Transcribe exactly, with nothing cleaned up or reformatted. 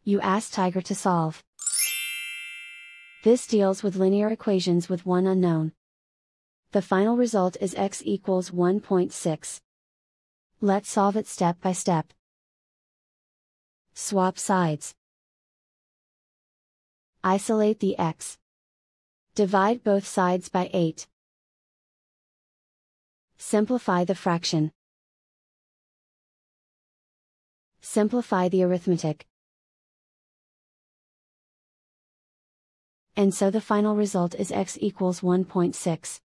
You ask Tiger to solve. This deals with linear equations with one unknown. The final result is x equals one point six. Let's solve it step by step. Swap sides. Isolate the x. Divide both sides by eight. Simplify the fraction. Simplify the arithmetic. And so the final result is x equals one point six.